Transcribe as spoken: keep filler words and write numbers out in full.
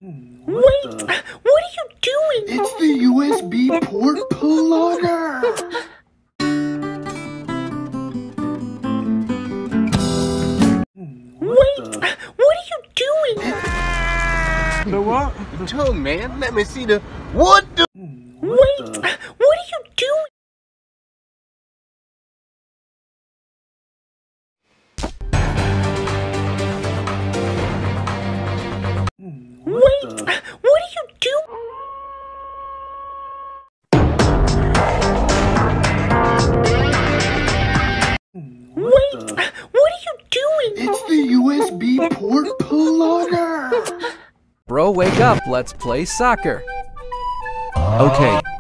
Wait, the... what are you doing? It's the U S B port plotter. Wait, the... what are you doing? The what? The tongue, man. Let me see the... What the... Wait, the... what are you doing? Wait, the... what are you doing? Wait, the... what are you doing? It's the U S B port plotter. Bro, wake up. Let's play soccer. Okay,